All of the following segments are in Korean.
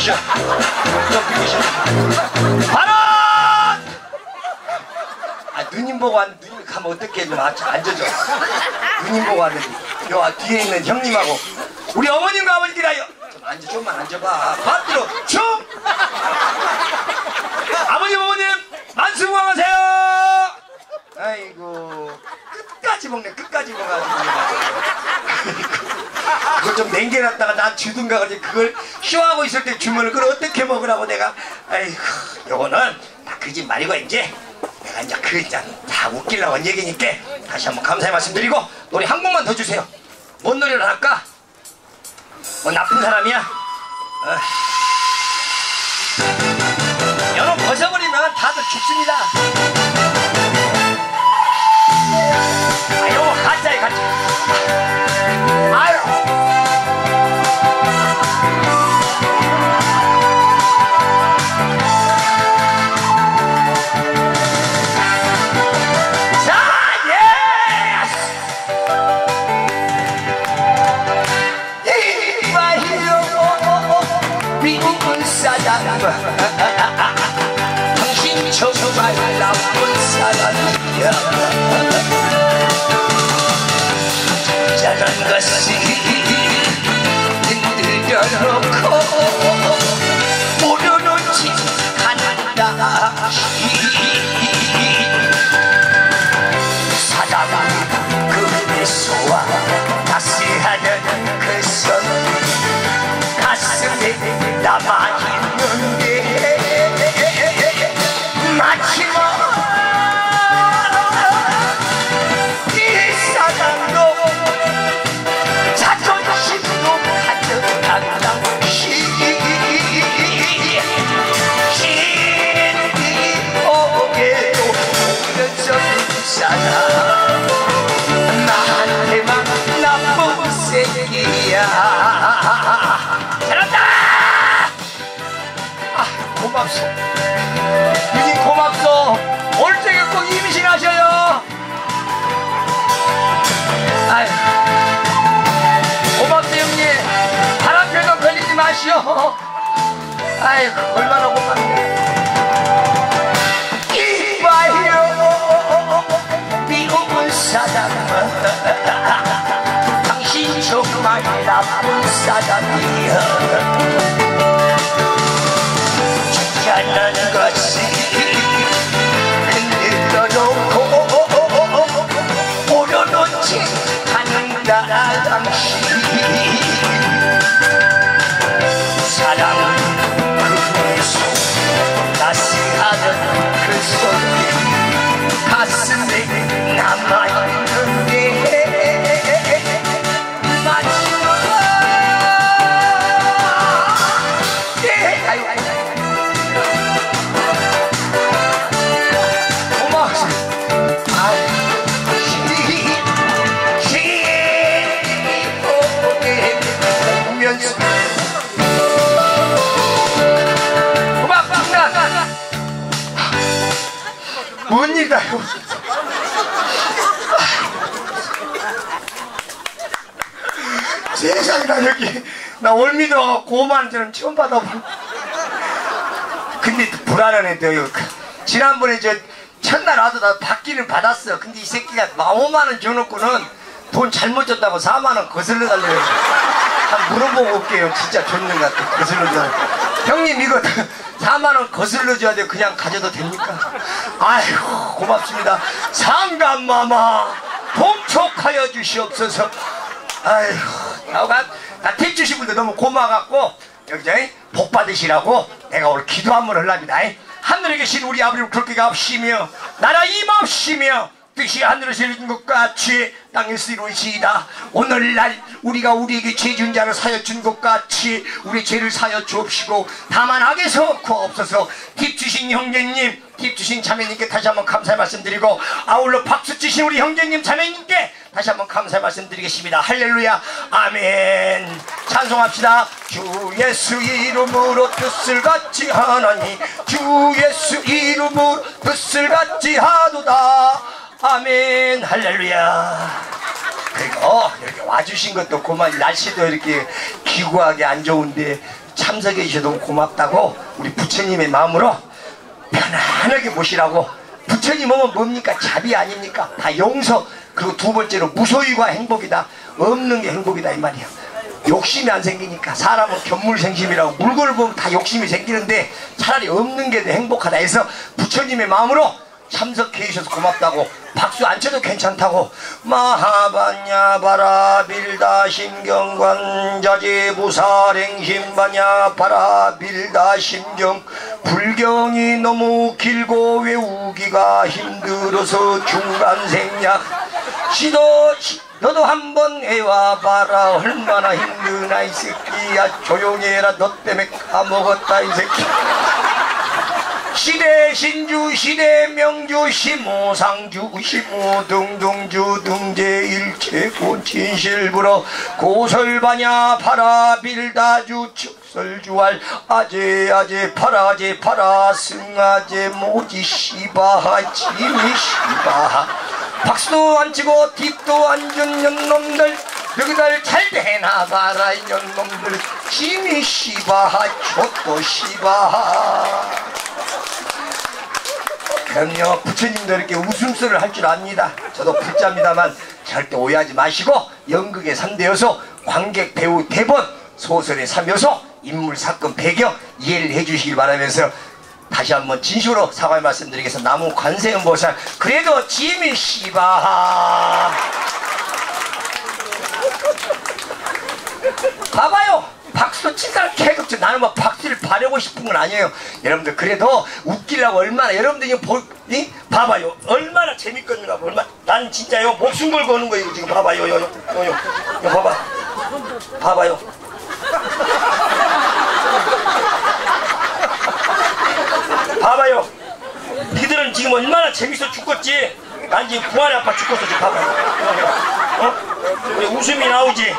비키셔. 좀 비키셔. 바로! 아, 누님 보고 왔는데, 누님 가면 어떻게 좀 앉아줘. 누님 보고 왔는데, 요 뒤에 있는 형님하고, 우리 어머님과 아버지들아요. 좀 앉아, 좀만 앉아봐. 반대로, 춤! 아버님, 어머님, 만수무강하세요! 아이고, 끝까지 먹네, 끝까지 먹어가지고. 그걸 좀 남겨놨다가 난 주든가 그러지. 그걸 쇼하고 있을 때 주문을 그걸 어떻게 먹으라고 내가. 아이고, 요거는 다 그 집 말이고, 이제 내가 이제 그 이제 다 웃기려고 한 얘기니까 다시 한번 감사의 말씀드리고, 노래 한 곡만 더 주세요. 뭔 노래를 할까? 뭐 나쁜 사람이야? 여러분 벗어버리면 다들 죽습니다. 아, 요거 가짜에 가짜. 아유. 당신 정말 나쁜 사람이야. 잘난 것이 흔들어놓고 모르는 짓 한다. 사랑은 그 미소와 다스하는 그 손 가슴에 남아있는데 마지막 이 사랑도 자존심도 가득한 당신 신이 오게도 오면서 사랑 나한테만 나쁜 새끼야. 잘한다! 아, 고맙소. 형님 고맙소. 올 적에 꼭 임신하셔요. 아유, 고맙소 형님. 바람펴도 걸리지 마시오. 아이고, 얼마나 고맙네. 이봐요, 미운 사람은 당신 정말 나쁜 사람이야. 잘난 것이 흔들어놓고 오려놓은 짓 한다. 당신 사랑은 그 미소 따스하던 그 손 가슴에 남아있는데 뭔 일이다요? 세상에, 나 여기 나 월미도 와갖고 5만원짜리 처음 받아본. 근데 불안하네. 또 지난번에 저 첫날 와도 나 받기는 받았어. 근데 이 새끼가 5만원 줘놓고는 돈 잘못 줬다고 4만원 거슬러 달래요. 한번 물어보고 올게요. 진짜 줬는 것 같아. 거슬러 달래요. 형님 이거 4만원 거슬러 줘야 돼. 그냥 가져도 됩니까? 아이고 고맙습니다. 상감마마 봉촉하여 주시옵소서. 아이고 나 팁 주신 분들 너무 고마워갖고 여기 복 받으시라고 내가 오늘 기도 한번 하랍니다. 하늘에 계신 우리 아버지를 그렇게 값시며 나라 임없시며 뜻이 하늘에서 이루어진 것 같이 땅에서 이루어지이다. 오늘날 우리가 우리에게 죄 지은 자를 사여 준 것 같이 우리 죄를 사여 주옵시고 다만 악에서 구하옵소서. 팁 주신 형제님, 팁 주신 자매님께 다시 한번 감사의 말씀드리고 아울러 박수 치신 우리 형제님 자매님께 다시 한번 감사의 말씀드리겠습니다. 할렐루야 아멘. 찬송합시다. 주 예수 이름으로 뜻을 같이 하나니 주 예수 이름으로 뜻을 같이 하도다. 아멘. 할렐루야. 그리고 이렇게 와주신 것도 고마워요. 날씨도 이렇게 기구하게 안 좋은데 참석해 주셔도 고맙다고 우리 부처님의 마음으로 편안하게 모시라고. 부처님 오면 뭡니까? 자비 아닙니까? 다 용서. 그리고 두 번째로 무소유가 행복이다. 없는 게 행복이다 이 말이야. 욕심이 안 생기니까. 사람은 견물생심이라고 물건을 보면 다 욕심이 생기는데 차라리 없는 게 더 행복하다 해서 부처님의 마음으로 참석해 주셔서 고맙다고. 박수 안 쳐도 괜찮다고. 마하반야 바라빌다 심경관자지 부사랭심반야 바라빌다 심경. 불경이 너무 길고 외우기가 힘들어서 중간 생략. 너도 한번 해와봐라. 얼마나 힘드나 이 새끼야. 조용히 해라. 너 때문에 까먹었다 이 새끼. 시대 신주 시대 명주 시모상주 시모등등주 등재일체고 진실불어 고설반야 파라빌다주 척설주알 아제아제 파라제 파라 승아제 모지 시바하 지미 시바하. 박수도 안 치고 딥도 안 준 년놈들 너희들 잘 되나봐라. 이 년놈들 지미 시바하 족도 시바하. 그럼요, 부처님도 이렇게 웃음소리를 할 줄 압니다. 저도 불자입니다만 절대 오해하지 마시고 연극의 3대 요소, 관객, 배우, 대본, 소설의 3요소, 인물, 사건, 배경 이해를 해주시길 바라면서 다시 한번 진심으로 사과의 말씀드리겠습니다. 나무 관세음보살 그래도 지미 씨바. 봐봐요, 박수 친 사람 계급죠. 나는 뭐 박수를 바라고 싶은 건 아니에요. 여러분들 그래도 웃기려고 얼마나 여러분들이 봐봐요. 얼마나 재밌거든요. 얼마. 난 진짜요 목숨 걸고 오는 거예요. 지금 봐봐요. 요 봐봐. 봐봐요. 봐봐요. 니들은 지금 얼마나 재밌어 죽겠지. 난 지금 부활이 아파 죽겠어. 지금 봐봐요. 왜 웃음이 나오지?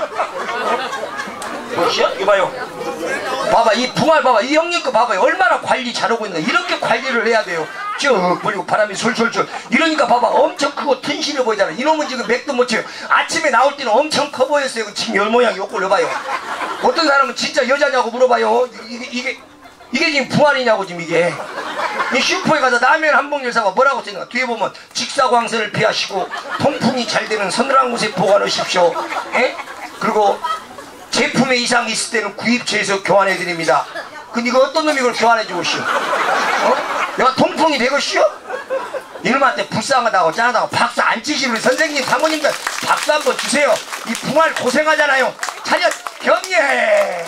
뭐시야? 이거 봐요. 봐봐, 이 붕알 봐봐. 이 형님 거 봐봐요. 얼마나 관리 잘하고 있는 거야. 이렇게 관리를 해야 돼요. 쭉 벌리고 바람이 솔솔솔. 이러니까 봐봐. 엄청 크고 튼실해 보이잖아. 이놈은 지금 맥도 못 쳐요. 아침에 나올 때는 엄청 커 보였어요. 지금 열 모양 요꼴로 봐요. 어떤 사람은 진짜 여자냐고 물어봐요. 이게 지금 붕알이냐고 지금 이게. 이 슈퍼에 가서 라면 한 봉지를 사고 뭐라고 쓰는가. 뒤에 보면 직사광선을 피하시고 통풍이 잘 되는 서늘한 곳에 보관하십시오. 에? 그리고 제품에 이상이 있을 때는 구입처에서 교환해 드립니다. 근데 이거 어떤 놈이 이걸 교환해 주고 쉬어? 내가 통풍이 되겠시오? 이놈한테 불쌍하다고 짠하다고 박수 안 치시는 선생님 사모님들 박수 한번 주세요. 이 붕알 고생하잖아요. 차려 경례해.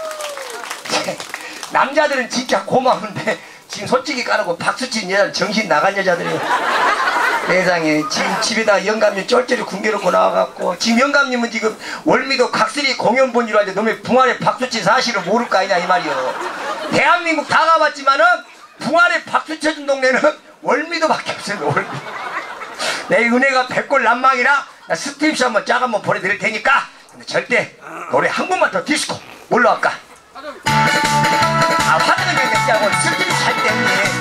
남자들은 진짜 고마운데 지금 솔직히 까놓고 박수친 여자는 정신 나간 여자들이에요. 세상에 지금 집에다 영감님 쩔쩔이 굶겨놓고 나와갖고 지금 영감님은 지금 월미도 각설이 공연 본 줄 알지 너네 붕알에 박수친 사실을 모를 거 아니냐 이 말이요. 대한민국 다 가봤지만은 붕알에 박수 쳐준 동네는 월미도밖에 없어요. 월미도. 내 은혜가 백골 난망이라 스트립스 한번 짝 한번 보내드릴 테니까 근데 절대 노래 한 번만 더 디스코 뭘로 할까? 화드는 게 몇 개하고 스트립스 할 때 없니.